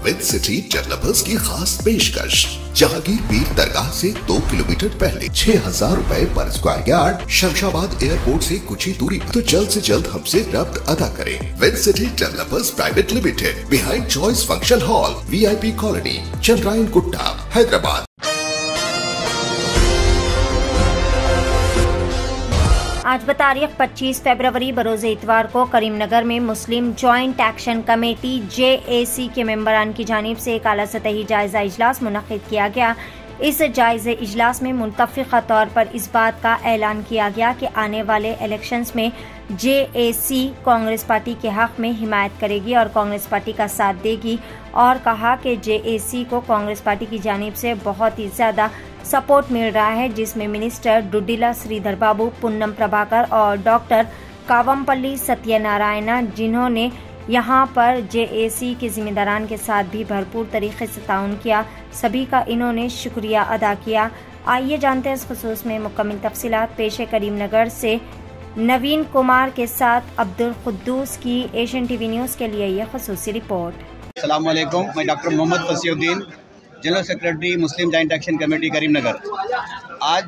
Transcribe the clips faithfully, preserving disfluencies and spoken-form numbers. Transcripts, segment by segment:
With city developers की खास पेशकश। जहांगीर पीर दरगाह से दो किलोमीटर पहले छह हजार रूपए पर स्क्वायर यार्ड, शमशाबाद एयरपोर्ट से कुछ ही दूरी पर। तो जल्द से जल्द हमसे रब्त अदा करें। With city developers private limited, behind choice function hall, VIP colony, Chandrayan Gutta, Hyderabad. आज बतारीख पच्चीस फरवरी बरोज़ इतवार को करीमनगर में Muslim joint action committee J A C के मेंबरान की जानिब से एक आला सतही जायजा इजलास मुनक़िद किया गया। इस जायज़े इजलास में मुतफ़िक़ा तौर पर इस बात का ऐलान किया गया कि आने वाले इलेक्शंस में जे ए सी कांग्रेस पार्टी के हक़ में हिमायत करेगी और कांग्रेस पार्टी का साथ देगी, और कहा कि जे ए सी को कांग्रेस पार्टी की जानिब से बहुत ही ज़्यादा सपोर्ट मिल रहा है, जिसमें मिनिस्टर डुडिला श्रीधर बाबू, पुन्नम प्रभाकर और डॉक्टर कावमपल्ली सत्यनारायण, जिन्होंने यहाँ पर जे ए सी के जिम्मेदारान के साथ भी भरपूर तरीके से ताउन किया, सभी का इन्होंने शुक्रिया अदा किया। आइए जानते हैं इस खुसूस में मुकम्मल तफसीलात। पेश करीमनगर से नवीन कुमार के साथ अब्दुल कुद्दूस की एशियन टीवी न्यूज़ के लिए यह खुसूसी रिपोर्ट। अस्सलाम वालेकुम, मैं doctor Mohammed Fasiuddin, general secretary Muslim joint action committee Karimnagar. आज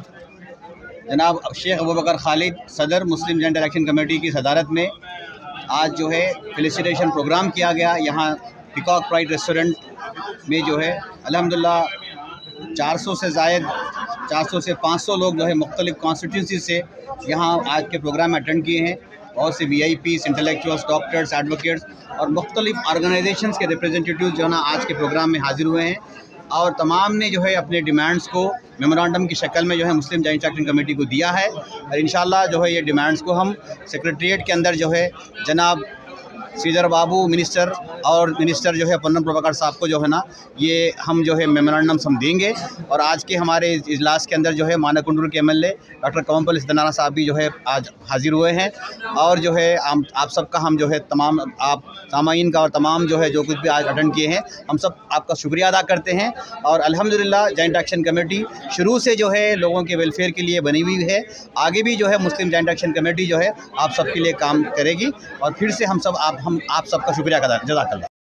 जनाब शेख अबू बकर खालिद, सदर मुस्लिम जॉइंट एक्शन कमेटी की सदारत में आज जो है फेलिसिटेशन प्रोग्राम किया गया। यहाँ पीकॉक प्राइड रेस्टोरेंट में जो है अल्हम्दुलिल्लाह चार सौ से ज़ायद चार सौ से पाँच सौ लोग जो है मुख्तलिफ़ कॉन्स्टिट्यूंसी से यहाँ आज के प्रोग्राम में अटेंड किए हैं। बहुत से V I Ps, intellectuals, doctors, advocates और मुख्तलिफ़ ऑर्गेनाइजेशंस के रिप्रेजेंटेटिव जो है ना आज के प्रोग्राम में हाजिर हुए हैं, और तमाम ने जो है अपने डिमांड्स को मेमोरेंडम की शक्ल में जो है मुस्लिम जॉइंट एक्शन कमेटी को दिया है। और इंशाल्लाह जो है ये डिमांड्स को हम सेक्रेटरीट के अंदर जो है जनाब श्रीधर बाबू मिनिस्टर और मिनिस्टर जो है पुन्नम प्रभाकर साहब को जो है ना ये हम जो है मेमोरेंडम हम देंगे। और आज के हमारे इजलास के अंदर जो है मानाकुंडू के M L A doctor Kavvampally Satyanarayana साहब भी जो है आज हाजिर हुए हैं। और जो है हम आप सबका हम जो है तमाम आप सामाईन का और तमाम जो है जो कुछ भी आज अटेंड किए हैं, हम सब आपका शुक्रिया अदा करते हैं। और अल्हम्दुलिल्लाह जॉइंट एक्शन कमेटी शुरू से जो है लोगों के वेलफेयर के लिए बनी हुई है। आगे भी जो है मुस्लिम जॉइंट एक्शन कमेटी जो है आप सबके लिए काम करेगी। और फिर से हम सब आप हम आप सबका शुक्रिया अदा जज़ाकल्लाह।